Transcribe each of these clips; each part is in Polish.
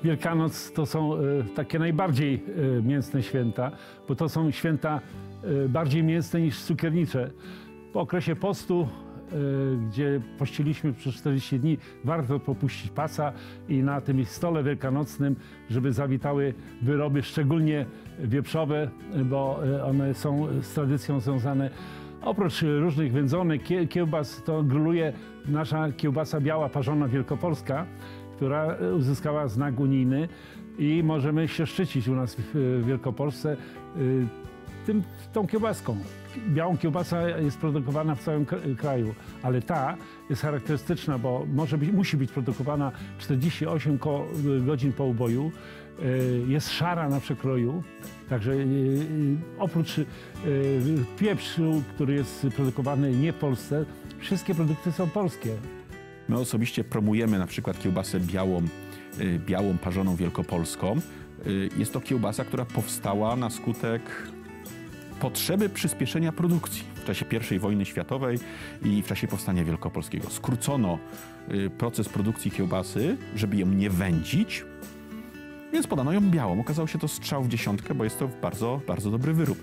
Wielkanoc to są takie najbardziej mięsne święta, bo to są święta bardziej mięsne niż cukiernicze. Po okresie postu, gdzie pościliśmy przez 40 dni, warto popuścić pasa i na tym stole wielkanocnym, żeby zawitały wyroby, szczególnie wieprzowe, bo one są z tradycją związane. Oprócz różnych wędzonek, kiełbas, to grilluje nasza kiełbasa biała parzona wielkopolska, która uzyskała znak unijny i możemy się szczycić u nas w Wielkopolsce tą kiełbaską. Białą kiełbasa jest produkowana w całym kraju, ale ta jest charakterystyczna, bo musi być produkowana 48 godzin po uboju. Jest szara na przekroju, także oprócz pieprzu, który jest produkowany nie w Polsce, wszystkie produkty są polskie. My osobiście promujemy na przykład kiełbasę białą parzoną wielkopolską. Jest to kiełbasa, która powstała na skutek potrzeby przyspieszenia produkcji w czasie I wojny światowej i w czasie powstania wielkopolskiego. Skrócono proces produkcji kiełbasy, żeby ją nie wędzić, więc podano ją białą. Okazało się to strzał w dziesiątkę, bo jest to bardzo, bardzo dobry wyrób.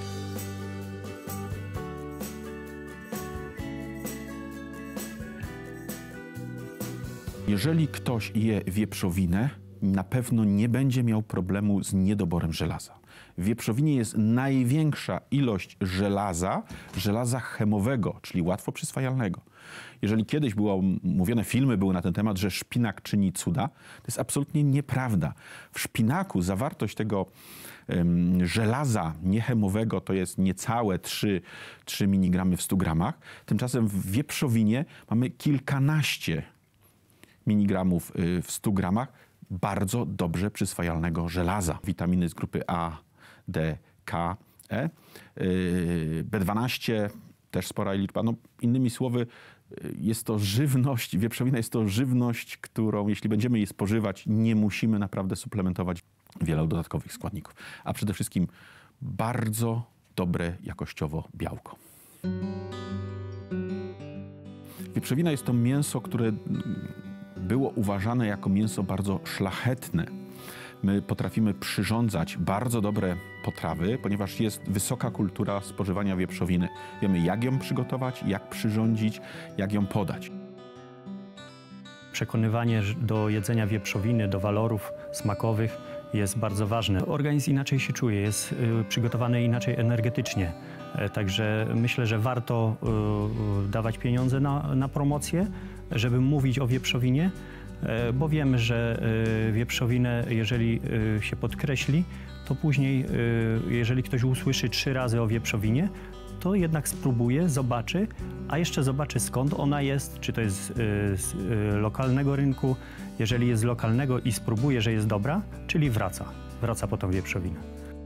Jeżeli ktoś je wieprzowinę, na pewno nie będzie miał problemu z niedoborem żelaza. W wieprzowinie jest największa ilość żelaza chemowego, czyli łatwo przyswajalnego. Jeżeli kiedyś filmy były na ten temat, że szpinak czyni cuda, to jest absolutnie nieprawda. W szpinaku zawartość tego żelaza niechemowego to jest niecałe 3 mg w 100 gramach. Tymczasem w wieprzowinie mamy kilkanaście miligramów w 100 gramach bardzo dobrze przyswajalnego żelaza. Witaminy z grupy A, D, K, E. B12 też spora liczba. No, innymi słowy, jest to żywność, wieprzowina jest to żywność, którą jeśli będziemy jej spożywać, nie musimy naprawdę suplementować wielu dodatkowych składników. A przede wszystkim bardzo dobre jakościowo białko. Wieprzowina jest to mięso, które było uważane jako mięso bardzo szlachetne. My potrafimy przyrządzać bardzo dobre potrawy, ponieważ jest wysoka kultura spożywania wieprzowiny. Wiemy, jak ją przygotować, jak przyrządzić, jak ją podać. Przekonywanie do jedzenia wieprzowiny, do walorów smakowych jest bardzo ważne. Organizm inaczej się czuje, jest przygotowany inaczej energetycznie. Także myślę, że warto dawać pieniądze na promocję, żeby mówić o wieprzowinie, bo wiemy, że wieprzowinę, jeżeli się podkreśli, to później, jeżeli ktoś usłyszy 3 razy o wieprzowinie, to jednak spróbuje, zobaczy, a jeszcze zobaczy, skąd ona jest, czy to jest z lokalnego rynku. Jeżeli jest z lokalnego i spróbuje, że jest dobra, czyli wraca po tą wieprzowinę.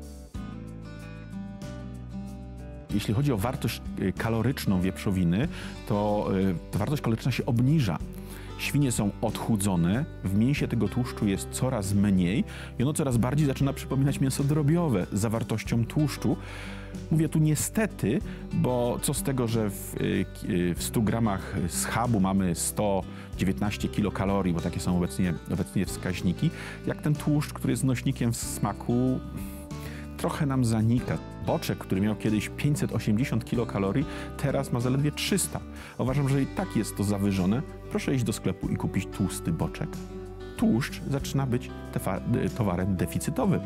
Jeśli chodzi o wartość kaloryczną wieprzowiny, to wartość kaloryczna się obniża. Świnie są odchudzone, w mięsie tego tłuszczu jest coraz mniej i ono coraz bardziej zaczyna przypominać mięso drobiowe z zawartością tłuszczu. Mówię tu niestety, bo co z tego, że w 100 gramach schabu mamy 119 kilokalorii, bo takie są obecnie wskaźniki, jak ten tłuszcz, który jest nośnikiem smaku, trochę nam zanika. Boczek, który miał kiedyś 580 kilokalorii, teraz ma zaledwie 300. Uważam, że i tak jest to zawyżone. Proszę iść do sklepu i kupić tłusty boczek. Tłuszcz zaczyna być towarem deficytowym.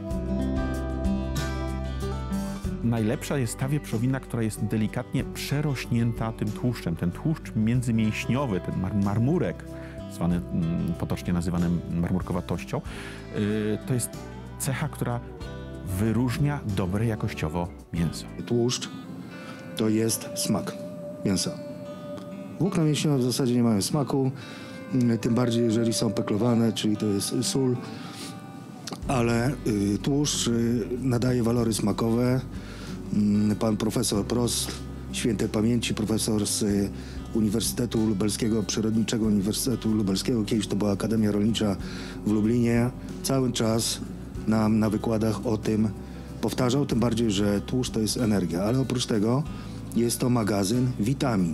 Najlepsza jest ta wieprzowina, która jest delikatnie przerośnięta tym tłuszczem. Ten tłuszcz międzymięśniowy, ten marmurek, potocznie nazywany marmurkowatością, to jest cecha, która wyróżnia dobre jakościowo mięso. Tłuszcz to jest smak mięsa. Włókna mięśniowe w zasadzie nie mają smaku, tym bardziej jeżeli są peklowane, czyli to jest sól, ale tłuszcz nadaje walory smakowe. Pan profesor Prost, świętej pamięci, profesor z Uniwersytetu Lubelskiego, Przyrodniczego Uniwersytetu Lubelskiego, kiedyś to była Akademia Rolnicza w Lublinie, cały czas nam na wykładach o tym powtarzał, tym bardziej, że tłuszcz to jest energia, ale oprócz tego jest to magazyn witamin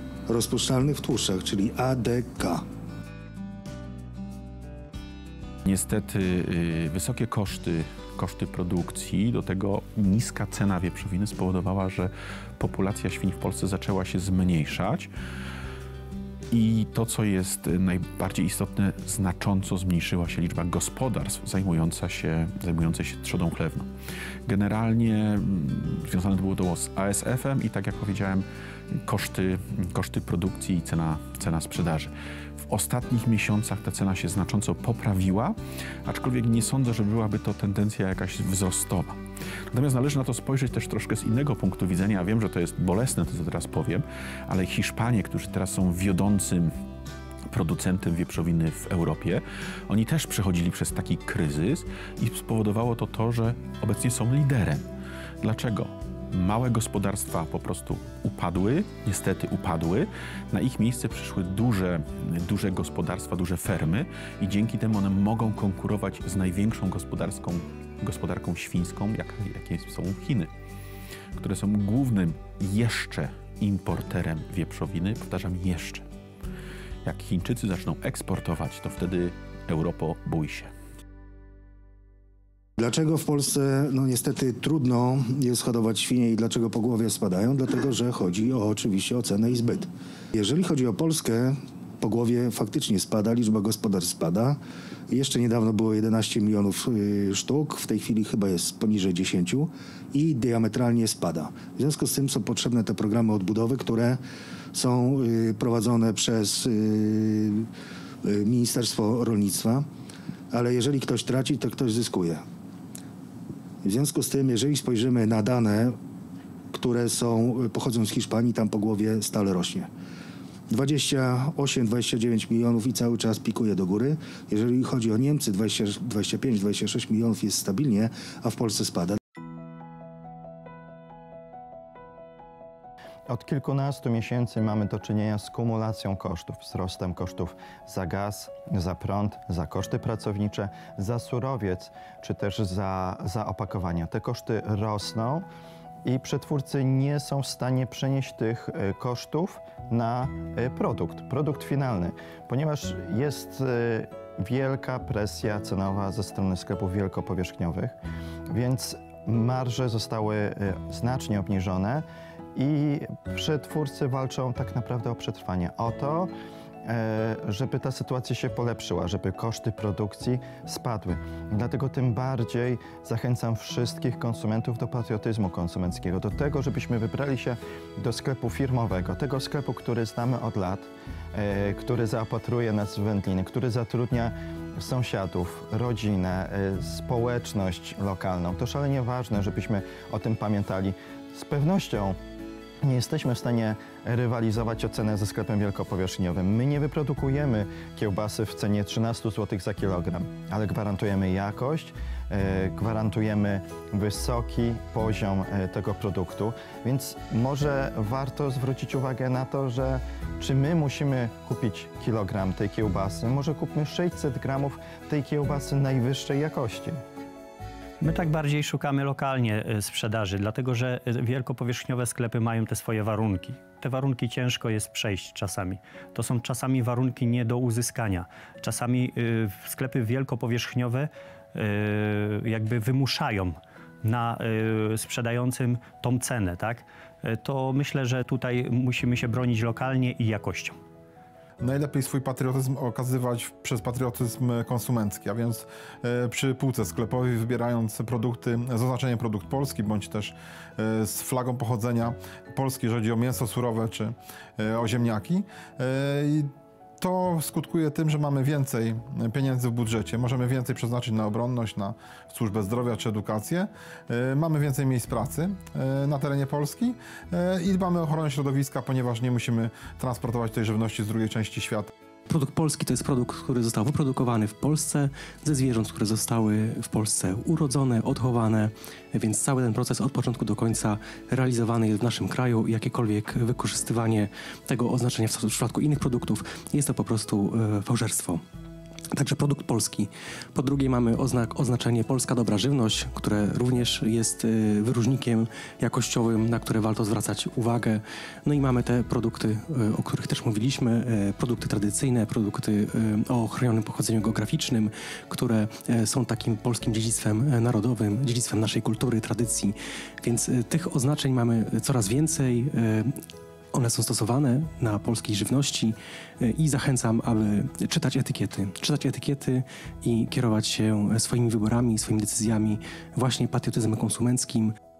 rozpuszczalnych w tłuszczach, czyli ADK. niestety wysokie koszty produkcji, do tego niska cena wieprzowiny spowodowała, że populacja świń w Polsce zaczęła się zmniejszać. I to, co jest najbardziej istotne, znacząco zmniejszyła się liczba gospodarstw zajmujących się trzodą chlewną. Generalnie związane było to z ASF-em i, tak jak powiedziałem, koszty produkcji i cena sprzedaży. W ostatnich miesiącach ta cena się znacząco poprawiła, aczkolwiek nie sądzę, że byłaby to tendencja jakaś wzrostowa. Natomiast należy na to spojrzeć też troszkę z innego punktu widzenia. Ja wiem, że to jest bolesne, to co teraz powiem, ale Hiszpanie, którzy teraz są wiodącym producentem wieprzowiny w Europie, oni też przechodzili przez taki kryzys i spowodowało to, że obecnie są liderem. Dlaczego? Małe gospodarstwa po prostu upadły, niestety upadły. Na ich miejsce przyszły duże gospodarstwa, duże fermy i dzięki temu one mogą konkurować z największą gospodarką świńską, jakie są Chiny, które są głównym jeszcze importerem wieprzowiny. Powtarzam, jeszcze. Jak Chińczycy zaczną eksportować, to wtedy Europo, bój się. Dlaczego w Polsce niestety trudno jest hodować świnie i dlaczego pogłowie spadają? Dlatego, że chodzi oczywiście o cenę i zbyt. Jeżeli chodzi o Polskę, pogłowie faktycznie spada, liczba gospodarstw spada. Jeszcze niedawno było 11 milionów sztuk, w tej chwili chyba jest poniżej 10 i diametralnie spada. W związku z tym są potrzebne te programy odbudowy, które są prowadzone przez Ministerstwo Rolnictwa, ale jeżeli ktoś traci, to ktoś zyskuje. W związku z tym, jeżeli spojrzymy na dane, które pochodzą z Hiszpanii, tam pogłowie stale rośnie. 28-29 milionów i cały czas pikuje do góry. Jeżeli chodzi o Niemcy, 25-26 milionów jest stabilnie, a w Polsce spada. Od kilkunastu miesięcy mamy do czynienia z kumulacją kosztów, wzrostem kosztów za gaz, za prąd, za koszty pracownicze, za surowiec, czy też za opakowania. Te koszty rosną i przetwórcy nie są w stanie przenieść tych kosztów na produkt finalny, ponieważ jest wielka presja cenowa ze strony sklepów wielkopowierzchniowych, więc marże zostały znacznie obniżone i przetwórcy walczą tak naprawdę o przetrwanie, o to, żeby ta sytuacja się polepszyła, żeby koszty produkcji spadły. Dlatego tym bardziej zachęcam wszystkich konsumentów do patriotyzmu konsumenckiego, do tego, żebyśmy wybrali się do sklepu firmowego, tego sklepu, który znamy od lat, który zaopatruje nas w wędliny, który zatrudnia sąsiadów, rodzinę, społeczność lokalną. To szalenie ważne, żebyśmy o tym pamiętali. Z pewnością nie jesteśmy w stanie rywalizować o cenę ze sklepem wielkopowierzchniowym. My nie wyprodukujemy kiełbasy w cenie 13 zł za kilogram, ale gwarantujemy jakość, gwarantujemy wysoki poziom tego produktu, więc może warto zwrócić uwagę na to, że czy my musimy kupić kilogram tej kiełbasy, może kupmy 600 gramów tej kiełbasy najwyższej jakości. My tak bardziej szukamy lokalnie sprzedaży, dlatego że wielkopowierzchniowe sklepy mają te swoje warunki. Te warunki ciężko jest przejść czasami. To są czasami warunki nie do uzyskania. Czasami sklepy wielkopowierzchniowe jakby wymuszają na sprzedającym tą cenę, tak? To myślę, że tutaj musimy się bronić lokalnie i jakością. Najlepiej swój patriotyzm okazywać przez patriotyzm konsumencki, a więc przy półce sklepowej wybierając produkty z oznaczeniem produkt polski, bądź też z flagą pochodzenia Polski, jeżeli chodzi o mięso surowe czy o ziemniaki. To skutkuje tym, że mamy więcej pieniędzy w budżecie, możemy więcej przeznaczyć na obronność, na służbę zdrowia czy edukację, mamy więcej miejsc pracy na terenie Polski i dbamy o ochronę środowiska, ponieważ nie musimy transportować tej żywności z drugiej części świata. Produkt polski to jest produkt, który został wyprodukowany w Polsce ze zwierząt, które zostały w Polsce urodzone, odchowane, więc cały ten proces od początku do końca realizowany jest w naszym kraju. Jakiekolwiek wykorzystywanie tego oznaczenia w przypadku innych produktów jest to po prostu fałszerstwo. Także produkt polski. Po drugie mamy oznaczenie Polska Dobra Żywność, które również jest wyróżnikiem jakościowym, na które warto zwracać uwagę. No i mamy te produkty, o których też mówiliśmy, produkty tradycyjne, produkty o chronionym pochodzeniu geograficznym, które są takim polskim dziedzictwem narodowym, dziedzictwem naszej kultury, tradycji. Więc tych oznaczeń mamy coraz więcej. One są stosowane na polskiej żywności i zachęcam, aby czytać etykiety i kierować się swoimi wyborami, swoimi decyzjami właśnie patriotyzmem konsumenckim.